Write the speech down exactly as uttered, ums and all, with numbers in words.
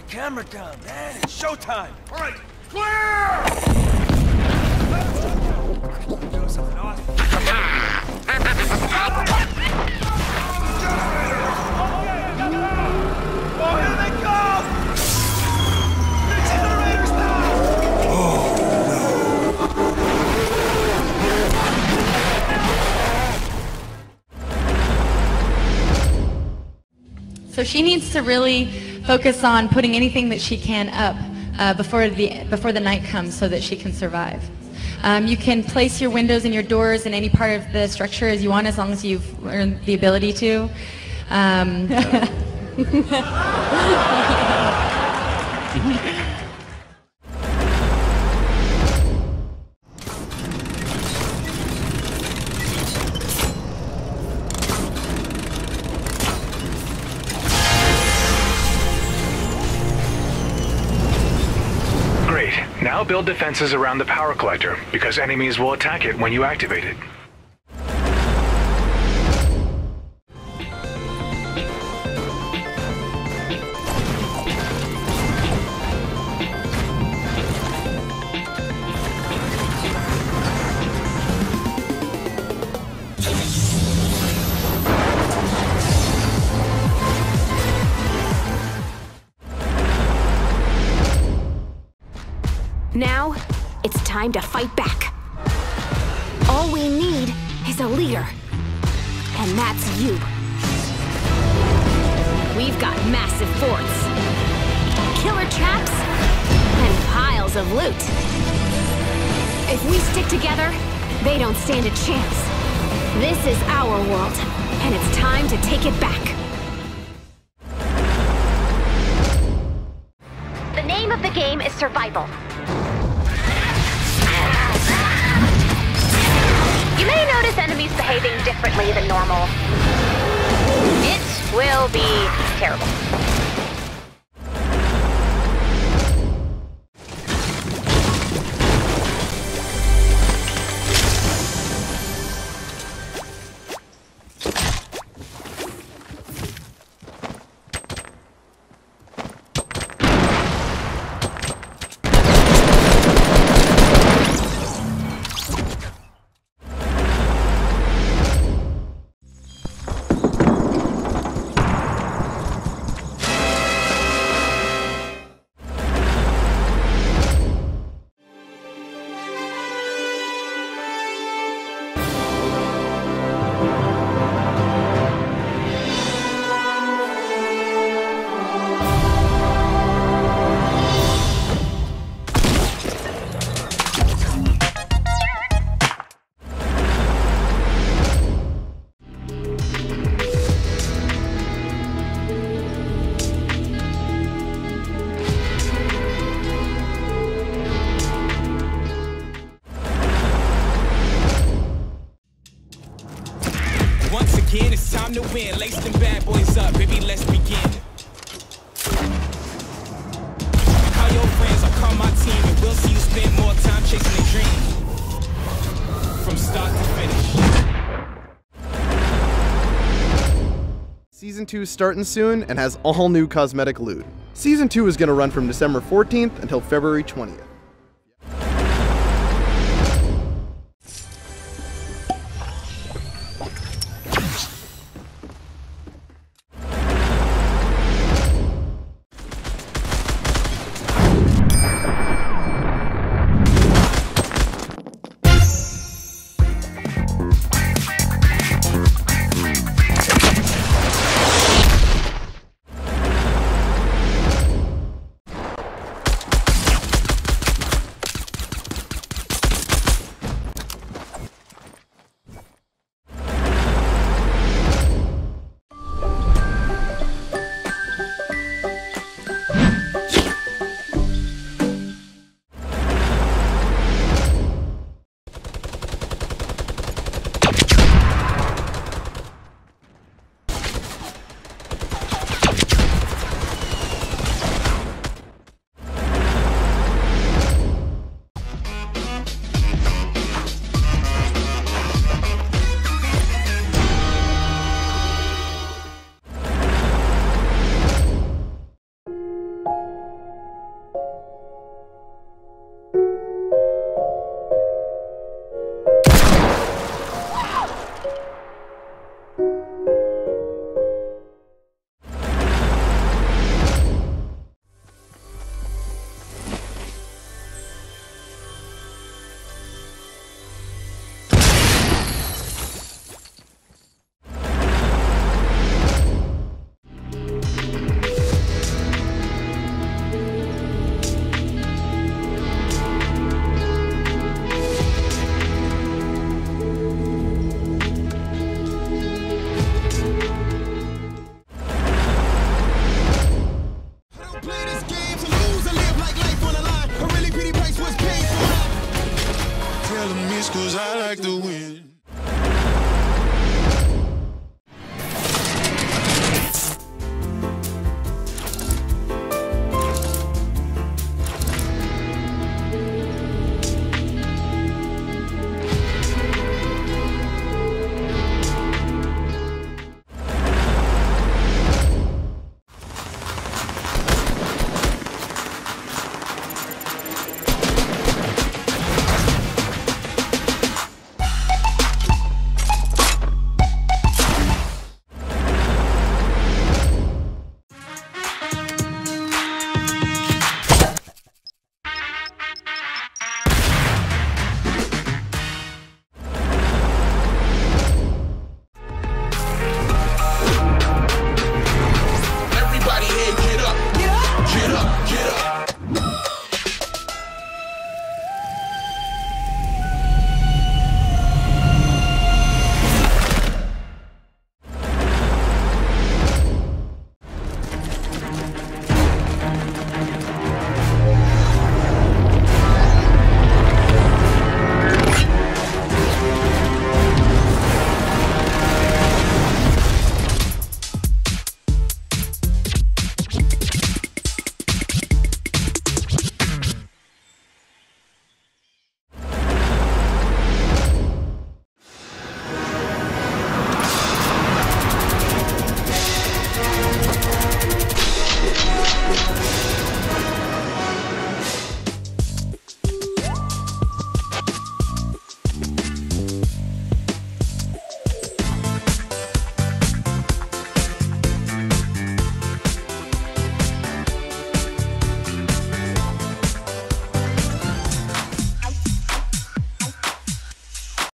camera down, man. It's showtime. All right, clear! Doing something awesome. Oh, here they go! The generators now! Oh, no. So she needs to really focus on putting anything that she can up uh, before the before the night comes, so that she can survive. Um, you can place your windows and your doors in any part of the structure as you want, as long as you've earned the ability to. Um, Now build defenses around the power collector, because enemies will attack it when you activate it. Now, it's time to fight back. All we need is a leader. And that's you. We've got massive forts, killer traps, and piles of loot. If we stick together, they don't stand a chance. This is our world, and it's time to take it back. The name of the game is Survival. You may notice enemies behaving differently than normal. It will be terrible. Again, it's time to win. Lace them bad boys up, baby, let's begin. Call your friends, I'll call my team, and we'll see you spend more time chasing a dream. From start to finish. Season two is starting soon and has all new cosmetic loot. Season two is going to run from December fourteenth until February twentieth. like the wind.